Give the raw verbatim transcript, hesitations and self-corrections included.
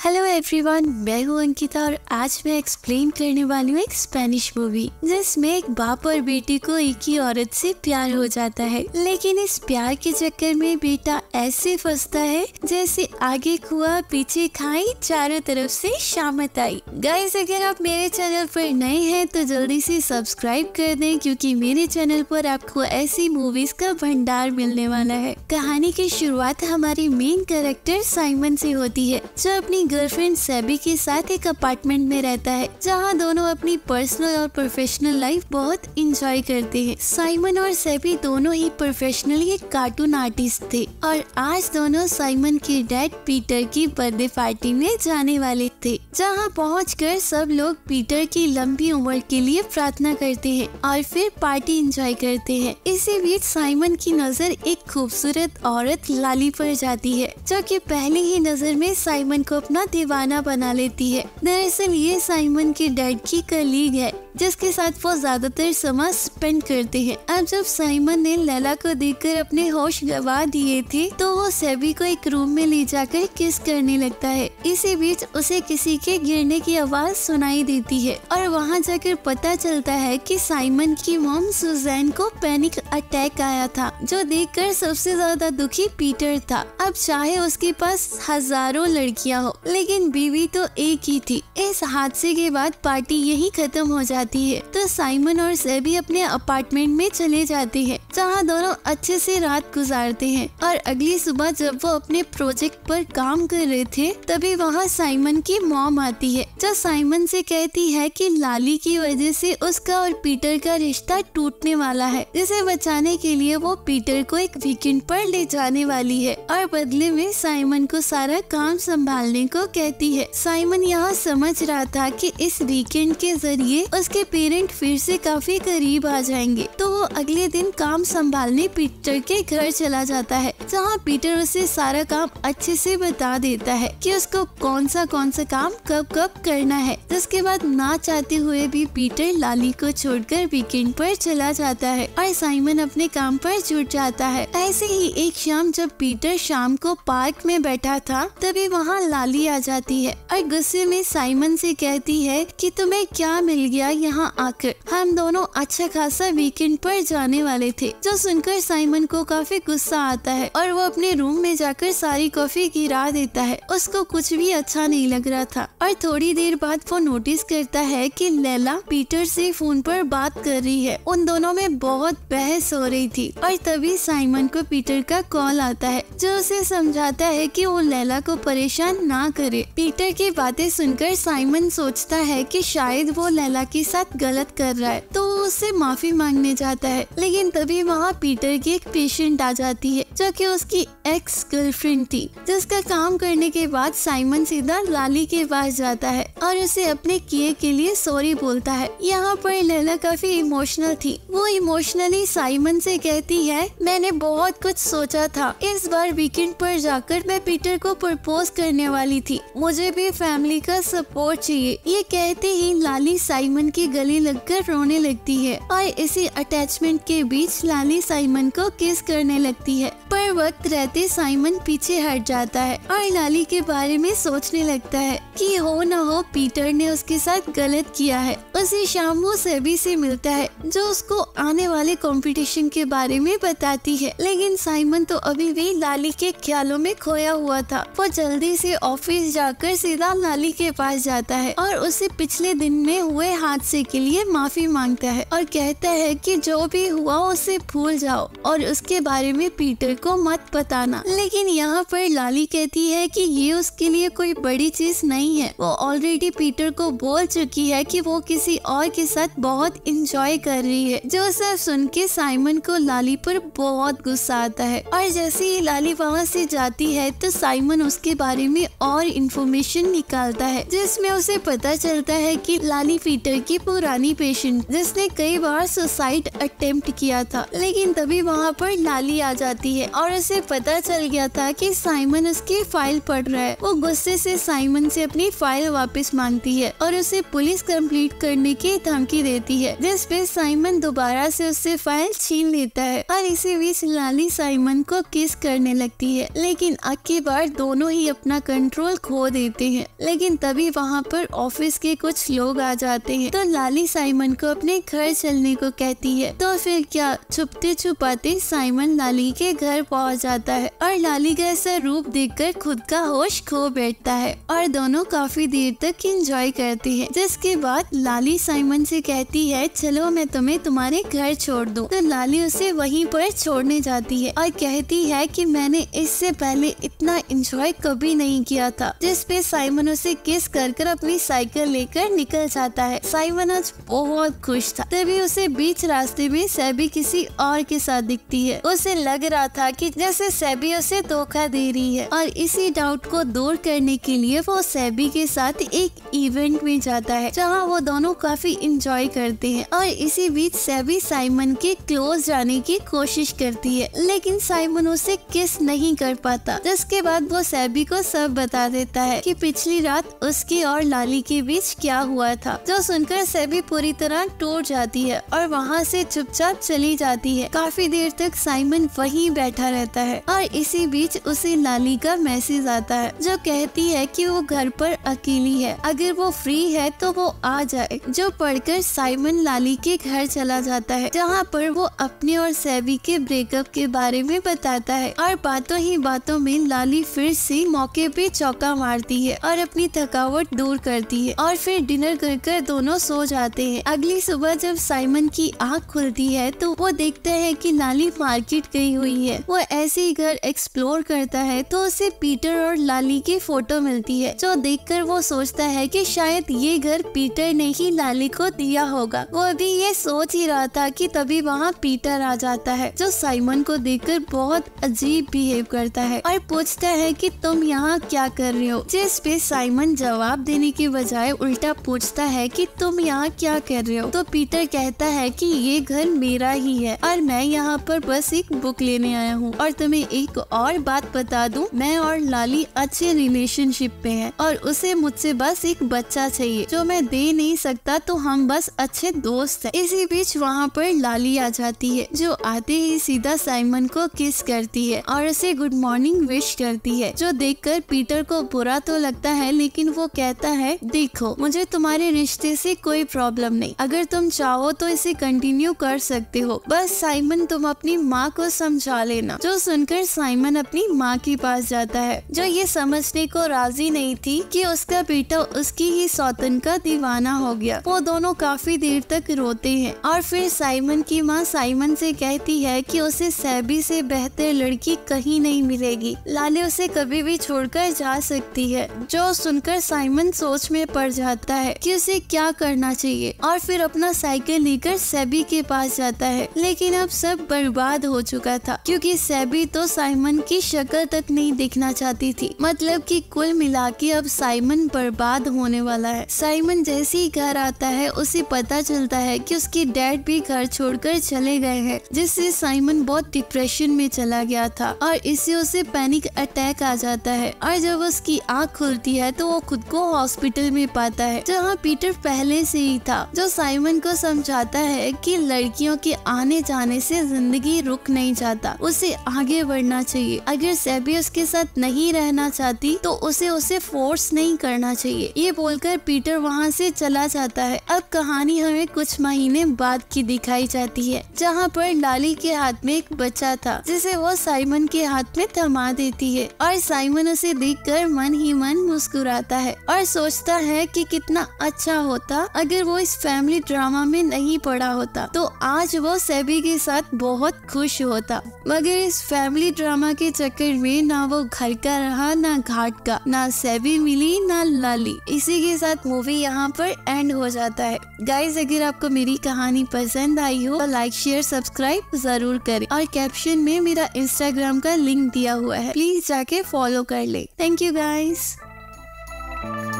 Hello everyone, मैं हूँ अंकिता और आज मैं एक्सप्लेन करने वाली हूँ एक स्पेनिश मूवी जिसमें एक बाप और बेटी को एक ही औरत से प्यार हो जाता है। लेकिन इस प्यार के चक्कर में बेटा ऐसे फंसता है जैसे आगे कुआ पीछे खाई चारों तरफ से शामत आई। गाइस, अगर आप मेरे चैनल पर नए हैं तो जल्दी से सब्सक्राइब कर दें क्योंकि मेरे चैनल पर आपको ऐसी मूवीज का भंडार मिलने वाला है। कहानी की शुरुआत हमारी मेन कैरेक्टर साइमन से होती है जो अपनी गर्लफ्रेंड सेबी के साथ एक अपार्टमेंट में रहता है जहां दोनों अपनी पर्सनल और प्रोफेशनल लाइफ बहुत इंजॉय करते हैं। साइमन और सेबी दोनों ही प्रोफेशनली एक कार्टून आर्टिस्ट थे और आज दोनों साइमन के डैड पीटर की बर्थडे पार्टी में जाने वाले थे, जहां पहुंचकर सब लोग पीटर की लंबी उम्र के लिए प्रार्थना करते हैं और फिर पार्टी एंजॉय करते हैं। इसी बीच साइमन की नजर एक खूबसूरत औरत लाली पर जाती है जो कि पहली ही नजर में साइमन को अपना दीवाना बना लेती है। दरअसल ये साइमन के डैड की कलीग है जिसके साथ वो ज्यादातर समय स्पेंड करते हैं। अब जब साइमन ने लैला को देखकर अपने होश गवा दिए थे तो वो सेबी को एक रूम में ले जाकर किस करने लगता है। इसी बीच उसे किसी के गिरने की आवाज सुनाई देती है और वहाँ जाकर पता चलता है कि साइमन की मॉम सुजैन को पैनिक अटैक आया था, जो देखकर सबसे ज्यादा दुखी पीटर था। अब चाहे उसके पास हजारों लड़कियां हो लेकिन बीवी तो एक ही थी। इस हादसे के बाद पार्टी यही खत्म हो जाती है तो साइमन और सेबी अपने अपार्टमेंट में चले जाते हैं जहां दोनों अच्छे से रात गुजारते हैं। और अगली सुबह जब वो अपने प्रोजेक्ट पर काम कर रहे थे तभी वहां साइमन की मॉम आती है जो साइमन से कहती है कि लाली की वजह से उसका और पीटर का रिश्ता टूटने वाला है, जिसे बचाने के लिए वो पीटर को एक वीकेंड पर ले जाने वाली है और बदले में साइमन को सारा काम संभालने को कहती है। साइमन यहाँ समझ रहा था कि इस वीकेंड के जरिए उसके पेरेंट फिर से काफी करीब आ जाएंगे, तो वो अगले दिन काम संभालने पीटर के घर चला जाता है जहाँ पीटर उसे सारा काम अच्छे से बता देता है कि उसको कौन सा कौन सा काम कब कब करना है। जिसके बाद ना चाहते हुए भी पीटर लाली को छोड़कर वीकेंड पर चला जाता है और साइमन अपने काम पर जुट जाता है। ऐसे ही एक शाम जब पीटर शाम को पार्क में बैठा था तभी वहाँ लाली आ जाती है और गुस्से में साइमन से कहती है कि तुम्हें क्या मिल गया यहाँ आकर, हम दोनों अच्छा खासा वीकेंड पर जाने वाले थे। जो सुनकर साइमन को काफी गुस्सा आता है और वो अपने रूम में जाकर सारी कॉफी गिरा देता है। उसको कुछ भी अच्छा नहीं लग रहा था और थोड़ी देर बाद वो नोटिस करता है कि लैला पीटर से फोन पर बात कर रही है। उन दोनों में बहुत बहस हो रही थी और तभी साइमन को पीटर का कॉल आता है जो उसे समझाता है कि वो लैला को परेशान ना करे। पीटर की बातें सुनकर साइमन सोचता है कि शायद वो लैला के साथ गलत कर रहा है तो वो उससे माफी मांगने जाता है। लेकिन तभी वहाँ पीटर की एक पेशेंट आ जाती है जो कि उसकी एक्स गर्लफ्रेंड थी, जिसका काम करने के बाद साइमन सीधा लाली के पास जाता है और उसे अपने किए के लिए सॉरी बोलता है। यहाँ पर लैला काफी इमोशनल थी। वो इमोशनली साइमन से कहती है, मैंने बहुत कुछ सोचा था, इस बार वीकेंड पर जाकर मैं पीटर को प्रपोज करने वाली थी, मुझे भी फैमिली का सपोर्ट चाहिए। ये कहते ही लाली साइमन की गले लगकर रोने लगती है और इसी अटैचमेंट के बीच लाली साइमन को किस करने लगती है। पर वक्त रहते साइमन पीछे हट जाता है और लाली के बारे में सोचने लगता है कि हो न हो पीटर ने उसके साथ गलत किया है। उसी शाम वो सेबी से मिलता है जो उसको आने वाले कंपटीशन के बारे में बताती है। लेकिन साइमन तो अभी भी लाली के ख्यालों में खोया हुआ था। वो जल्दी से ऑफिस जाकर सीधा लाली के पास जाता है और उसे पिछले दिन में हुए हादसे के लिए माफी मांगता है और कहता है कि जो भी हुआ उसे भूल जाओ और उसके बारे में पीटर को मत बताना। लेकिन यहाँ पर लाली कहती है कि ये उसके लिए कोई बड़ी चीज नहीं है, वो ऑलरेडी पीटर को बोल चुकी है कि वो किसी और के साथ बहुत इंजॉय कर रही है। जो सब सुन के साइमन को लाली पर बहुत गुस्सा आता है और जैसे ही लाली वहाँ से जाती है तो साइमन उसके बारे में और इन्फॉर्मेशन निकालता है जिसमें उसे पता चलता है कि लाली पीटर की पुरानी पेशेंट जिसने कई बार सुसाइड अटेम्प्ट किया था। लेकिन तभी वहाँ पर लाली आ जाती है है और उसे पता चल गया था कि साइमन उसकी फाइल पढ़ रहा है। वो गुस्से से साइमन से अपनी फाइल वापस मांगती है और उसे पुलिस कंप्लीट करने की धमकी देती है, जिस पे साइमन दोबारा से उससे फाइल छीन लेता है और इसी बीच लाली साइमन को किस करने लगती है, लेकिन अब की बार दोनों ही अपना कंट्रोल खो देते हैं। लेकिन तभी वहाँ पर ऑफिस के कुछ लोग आ जाते हैं तो लाली साइमन को अपने घर चलने को कहती है। तो फिर क्या, छुपते छुपाते साइमन लाली के घर पहुँच जाता है और लाली का ऐसा रूप देखकर खुद का होश खो बैठता है और दोनों काफी देर तक एंजॉय करते हैं। जिसके बाद लाली साइमन से कहती है चलो मैं तुम्हें तुम्हारे घर छोड़ दूं। तो लाली उसे वहीं पर छोड़ने जाती है और कहती है कि मैंने इससे पहले इतना एंजॉय कभी नहीं किया था। जिस पे साइमन उसे किस कर कर अपनी साइकिल लेकर निकल जाता है। साइमन आज बहुत खुश था। तभी उसे बीच रास्ते में सेबी किसी और के साथ दिखती है। उसे लग रहा था कि जैसे सेबी उसे धोखा दे रही है और इसी डाउट को दूर करने के लिए वो सेबी के साथ एक इवेंट में जाता है जहाँ वो दोनों काफी एंजॉय करते हैं और इसी बीच सेबी साइमन के क्लोज जाने की कोशिश करती है, लेकिन साइमन उसे किस नहीं कर पाता। जिसके बाद वो सेबी को सब बता देता है कि पिछली रात उसकी और लाली के बीच क्या हुआ था, जो सुनकर सेबी पूरी तरह टूट जाती है और वहाँ से चुपचाप चली जाती है। काफी देर तक साइमन वहीं बैठा रहता है और इसी बीच उसे लाली का मैसेज आता है जो कहती है कि वो घर पर अकेली है, अगर वो फ्री है तो वो आ जाए। जो पढ़कर साइमन लाली के घर चला जाता है जहाँ पर वो अपने और सेबी के ब्रेकअप के बारे में बताता है और बातों ही बातों में लाली फिर से मौके पे चौका मारती है और अपनी थकावट दूर करती है और फिर डिनर कर कर दोनों सो जाते हैं। अगली सुबह जब साइमन की आँख खुलती है तो वो देखता है कि लाली मार्केट गई हुई है। वो ऐसे ही घर एक्सप्लोर करता है तो उसे पीटर और लाली की फोटो मिलती है, जो देखकर वो सोचता है कि शायद ये घर पीटर ने ही लाली को दिया होगा। वो अभी ये सोच ही रहा था कि तभी वहाँ पीटर आ जाता है जो साइमन को देखकर बहुत अजीब बिहेव करता है और पूछता है कि तुम यहाँ क्या कर रहे हो। जिस पे साइमन जवाब देने के बजाय उल्टा पूछता है कि तुम यहाँ क्या कर रहे हो। तो पीटर कहता है कि ये घर मेरा ही है और मैं यहाँ पर बस एक बुक लेने आया हूँ। और तुम्हें एक और बात बता दूं, मैं और लाली अच्छे रिलेशनशिप पे हैं और उसे मुझसे बस एक बच्चा चाहिए जो मैं दे नहीं सकता, तो हम बस अच्छे दोस्त हैं। इसी बीच वहाँ पर लाली आ जाती है जो आते ही सीधा साइमन को किस करती है और उसे गुड मॉर्निंग विश करती है, जो देखकर पीटर को बुरा तो लगता है लेकिन वो कहता है देखो मुझे तुम्हारे रिश्ते से कोई प्रॉब्लम नहीं, अगर तुम चाहो तो इसे कंटिन्यू कर सकते हो, बस साइमन तुम अपनी माँ को समझा लेना। जो सुनकर साइमन अपनी माँ के पास जाता है जो ये समझने को राजी नहीं थी कि उसका बेटा उसकी ही सौतन का दीवाना हो गया। वो दोनों काफी देर तक रोते हैं और फिर साइमन की माँ साइमन से कहती है कि उसे सेबी से बेहतर लड़की कहीं नहीं मिलेगी, लाली उसे कभी भी छोड़कर जा सकती है। जो सुनकर साइमन सोच में पड़ जाता है कि उसे क्या करना चाहिए और फिर अपना साइकिल लेकर सेबी के पास जाता है। लेकिन अब सब बर्बाद हो चुका था क्योंकि सेबी तो साइमन की शक्ल तक नहीं दिखना चाहती थी। मतलब कि कुल मिला के अब साइमन बर्बाद होने वाला है। साइमन जैसे ही घर आता है उसे पता चलता है कि उसके डैड भी घर छोड़कर चले गए हैं, जिससे साइमन बहुत डिप्रेशन में चला गया था और इससे उसे पैनिक अटैक आ जाता है। और जब उसकी आँख खुलती है तो वो खुद को हॉस्पिटल में पाता है जहाँ पीटर पहले से ही था, जो साइमन को समझाता है कि लड़कियों के आने जाने से जिंदगी रुक नहीं जाता, उसे आगे बढ़ना चाहिए। अगर सेबी उसके साथ नहीं रहना चाहती तो उसे उसे फोर्स नहीं करना चाहिए। ये बोलकर पीटर वहाँ से चला जाता है। अब कहानी हमें कुछ महीने बाद की दिखाई जाती है जहाँ पर लाली के हाथ में एक बच्चा था जिसे वो साइमन के हाथ में थमा देती है और साइमन उसे देखकर मन ही मन मुस्कुराता है और सोचता है कि कितना अच्छा होता अगर वो इस फैमिली ड्रामा में नहीं पड़ा होता, तो आज वो सेबी के साथ बहुत खुश होता। मगर इस फैमिली ड्रामा के चक्कर में ना वो घर का रहा ना घाट का, ना सेबी मिली ना लाली। इसी के साथ मूवी यहाँ पर एंड हो जाता है। गाइज अगर आपको मेरी कहानी पसंद आई हो तो लाइक शेयर सब्सक्राइब जरूर करें और कैप्शन में मेरा इंस्टाग्राम का लिंक दिया हुआ है, प्लीज जाके फॉलो कर ले। Thank you guys.